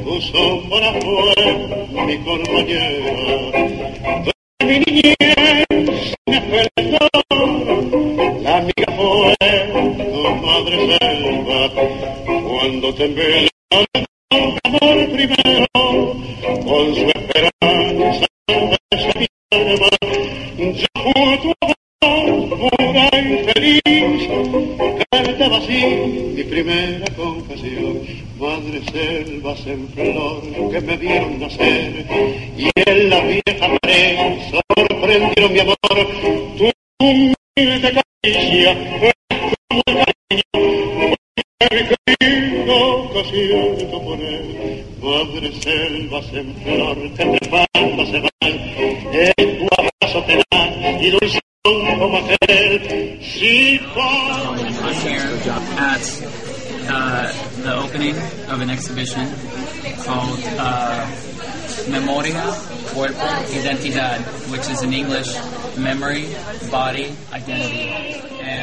tu sombra fue mi compañera. De mi niñez me fue el dolor, la amiga fue tu madre selva, cuando te envió con amor primero, con su esperanza de alma, yo fui tu amor, pura y feliz, cantaba así mi primera confesión. Madre selvas en flor que me vieron nacer, y en la vieja pared sorprendieron mi amor. Tu humilde caricia es como el cariño mi querido que siento por él. Madre selvas en flor que te falta se van, en tu abrazo tenaz y dulce como aquel. Si I'm here at the opening of an exhibition called Memoria, Cuerpo, Identidad, which is in English, memory, body, identity.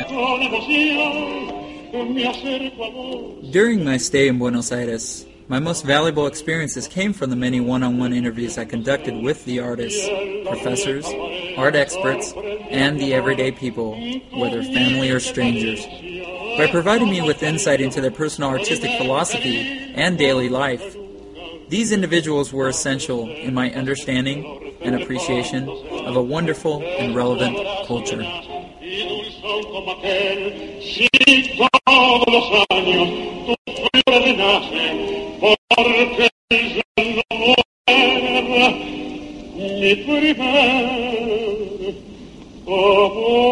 During my stay in Buenos Aires, my most valuable experiences came from the many one-on-one interviews I conducted with the artists, professors, art experts, and the everyday people, whether family or strangers. By providing me with insight into their personal artistic philosophy and daily life, these individuals were essential in my understanding and appreciation of a wonderful and relevant culture. Mi primer amor.